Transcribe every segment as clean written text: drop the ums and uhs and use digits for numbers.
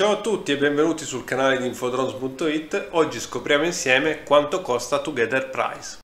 Ciao a tutti e benvenuti sul canale di Infodrones.it. Oggi scopriamo insieme quanto costa Together Price.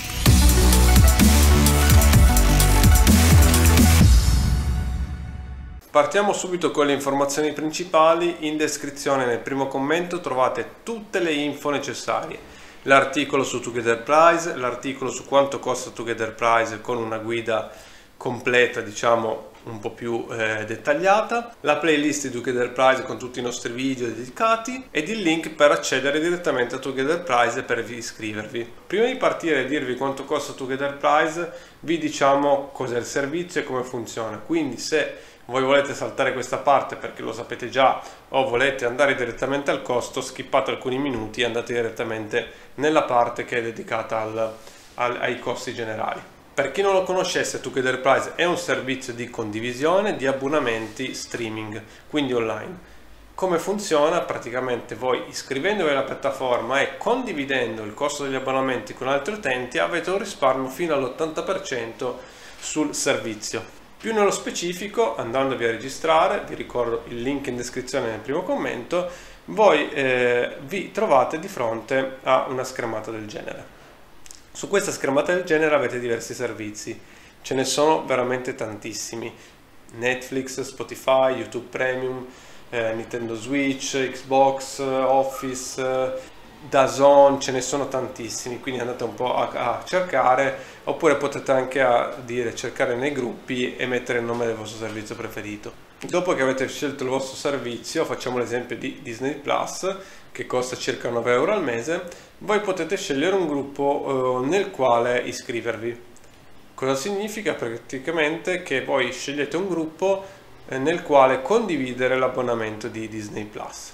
Partiamo subito con le informazioni principali. In descrizione nel primo commento trovate tutte le info necessarie. L'articolo su Together Price, l'articolo su quanto costa Together Price con una guida completa, diciamo un po' più dettagliata, la playlist di Together Price con tutti i nostri video dedicati ed il link per accedere direttamente a Together Price e per iscrivervi. Prima di partire e dirvi quanto costa Together Price, vi diciamo cos'è il servizio e come funziona. Quindi se voi volete saltare questa parte perché lo sapete già o volete andare direttamente al costo, skippate alcuni minuti e andate direttamente nella parte che è dedicata ai costi generali. Per chi non lo conoscesse, Together Price è un servizio di condivisione di abbonamenti streaming, quindi online. Come funziona? Praticamente voi iscrivendovi alla piattaforma e condividendo il costo degli abbonamenti con altri utenti avete un risparmio fino all'80% sul servizio. Più nello specifico, andandovi a registrare, vi ricordo il link in descrizione nel primo commento, voi vi trovate di fronte a una schermata del genere. Su questa schermata del genere avete diversi servizi, ce ne sono veramente tantissimi: Netflix, Spotify, YouTube Premium, Nintendo Switch, Xbox, Office, DAZN, ce ne sono tantissimi, quindi andate un po' a cercare, oppure potete anche cercare nei gruppi e mettere il nome del vostro servizio preferito. Dopo che avete scelto il vostro servizio, facciamo l'esempio di Disney Plus, che costa circa 9 euro al mese, voi potete scegliere un gruppo nel quale iscrivervi. Cosa significa? Praticamente che voi scegliete un gruppo nel quale condividere l'abbonamento di Disney Plus.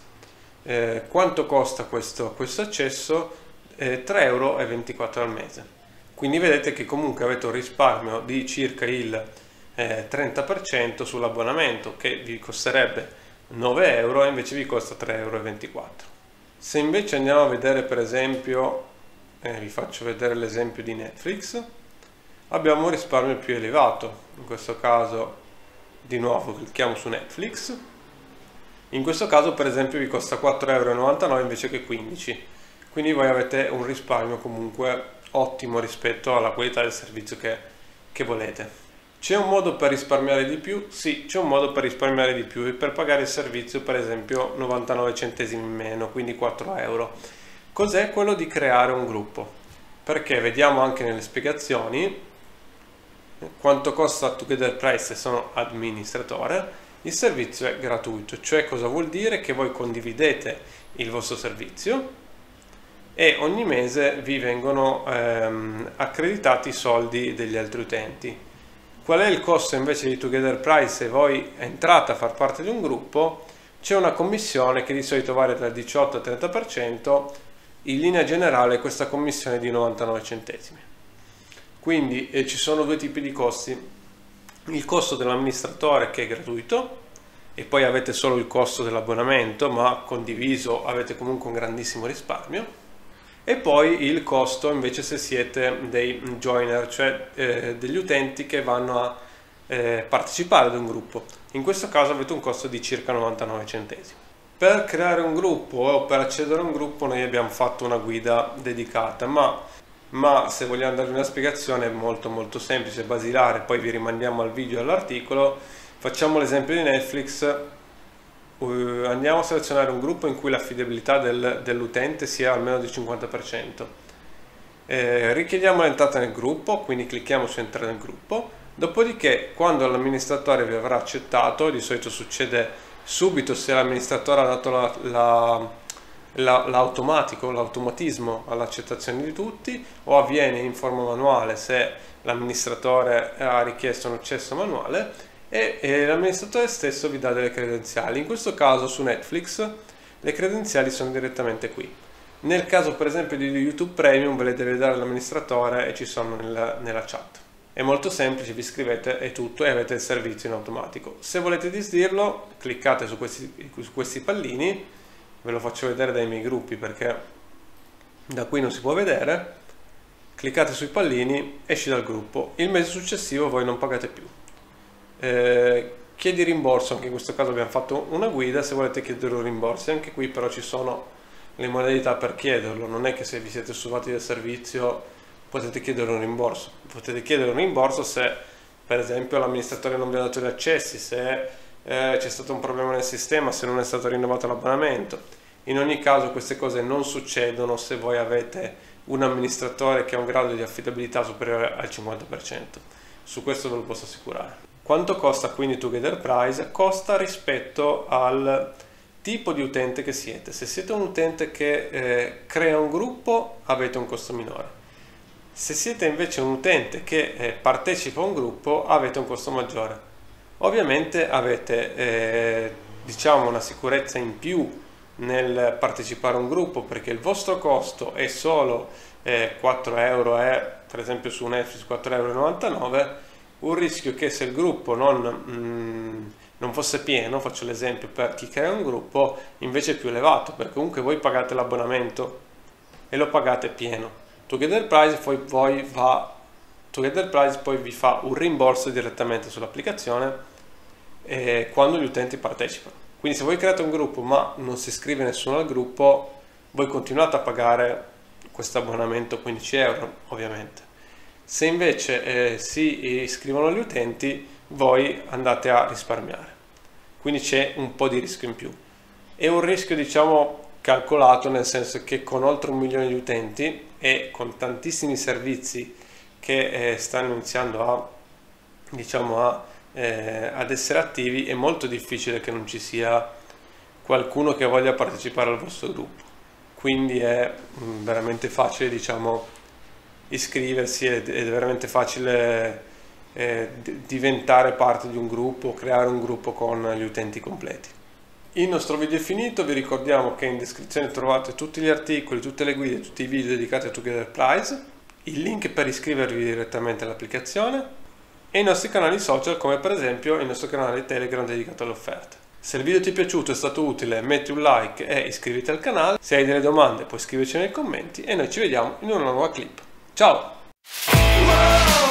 Quanto costa questo accesso? 3,24 euro al mese. Quindi vedete che comunque avete un risparmio di circa il 30% sull'abbonamento, che vi costerebbe 9 euro e invece vi costa 3,24 euro. Se invece andiamo a vedere, per esempio, vi faccio vedere l'esempio di Netflix, abbiamo un risparmio più elevato. In questo caso di nuovo clicchiamo su Netflix. In questo caso per esempio vi costa 4,99 euro invece che 15, quindi voi avete un risparmio comunque ottimo rispetto alla qualità del servizio che volete. C'è un modo per risparmiare di più? Sì, c'è un modo per risparmiare di più e per pagare il servizio, per esempio 99 centesimi in meno, quindi 4 euro. Cos'è? Quello di creare un gruppo, perché vediamo anche nelle spiegazioni quanto costa Together Price se sono amministratore. Il servizio è gratuito, cioè cosa vuol dire? Che voi condividete il vostro servizio e ogni mese vi vengono accreditati i soldi degli altri utenti. Qual è il costo invece di Together Price se voi entrate a far parte di un gruppo? C'è una commissione che di solito varia dal 18 al 30%, in linea generale questa commissione è di 99 centesimi. Quindi ci sono due tipi di costi: il costo dell'amministratore, che è gratuito, e poi avete solo il costo dell'abbonamento, ma condiviso avete comunque un grandissimo risparmio. E poi il costo invece se siete dei joiner, cioè degli utenti che vanno a partecipare ad un gruppo. In questo caso avete un costo di circa 99 centesimi. Per creare un gruppo o per accedere a un gruppo noi abbiamo fatto una guida dedicata, ma se vogliamo darvi una spiegazione molto semplice, basilare, poi vi rimandiamo al video e all'articolo. Facciamo l'esempio di Netflix. Andiamo a selezionare un gruppo in cui l'affidabilità dell'utente sia almeno del 50%. Richiediamo l'entrata nel gruppo, quindi clicchiamo su entrare nel gruppo. Dopodiché, quando l'amministratore vi avrà accettato, di solito succede subito se l'amministratore ha dato l'automatismo all'accettazione di tutti, o avviene in forma manuale se l'amministratore ha richiesto un accesso manuale, e l'amministratore stesso vi dà delle credenziali. In questo caso su Netflix le credenziali sono direttamente qui. Nel caso per esempio di YouTube Premium ve le deve dare l'amministratore e ci sono nella chat. È molto semplice, vi iscrivete e tutto e avete il servizio in automatico. Se volete disdirlo, cliccate su questi pallini, ve lo faccio vedere dai miei gruppi perché da qui non si può vedere. Cliccate sui pallini, esci dal gruppo. Il mese successivo voi non pagate più. chiedi rimborso, anche in questo caso abbiamo fatto una guida, se volete chiedere un rimborso, anche qui però ci sono le modalità per chiederlo, non è che se vi siete stufati del servizio potete chiedere un rimborso, potete chiedere un rimborso se per esempio l'amministratore non vi ha dato gli accessi, se c'è stato un problema nel sistema, se non è stato rinnovato l'abbonamento. In ogni caso queste cose non succedono se voi avete un amministratore che ha un grado di affidabilità superiore al 50%, su questo ve lo posso assicurare. Quanto costa quindi Together Price? Costa rispetto al tipo di utente che siete. Se siete un utente che crea un gruppo avete un costo minore. Se siete invece un utente che partecipa a un gruppo avete un costo maggiore. Ovviamente avete diciamo una sicurezza in più nel partecipare a un gruppo, perché il vostro costo è solo 4 euro, per esempio su Netflix 4,99 euro. Un rischio che se il gruppo non fosse pieno, faccio l'esempio per chi crea un gruppo, invece è più elevato, perché comunque voi pagate l'abbonamento e lo pagate pieno. Together Price poi vi fa un rimborso direttamente sull'applicazione quando gli utenti partecipano. Quindi se voi create un gruppo ma non si iscrive nessuno al gruppo, voi continuate a pagare questo abbonamento 15 euro ovviamente. Se invece si iscrivono gli utenti, voi andate a risparmiare, quindi c'è un po' di rischio in più. È un rischio diciamo calcolato, nel senso che con oltre 1 milione di utenti e con tantissimi servizi che stanno iniziando ad essere attivi, è molto difficile che non ci sia qualcuno che voglia partecipare al vostro gruppo. Quindi è veramente facile diciamo iscriversi, ed è veramente facile diventare parte di un gruppo, creare un gruppo con gli utenti completi. Il nostro video è finito, vi ricordiamo che in descrizione trovate tutti gli articoli, tutte le guide, tutti i video dedicati a Together Price, il link per iscrivervi direttamente all'applicazione e i nostri canali social, come per esempio il nostro canale Telegram dedicato alle offerte. Se il video ti è piaciuto, è stato utile, metti un like e iscriviti al canale. Se hai delle domande puoi scriverci nei commenti e noi ci vediamo in una nuova clip. Ciao!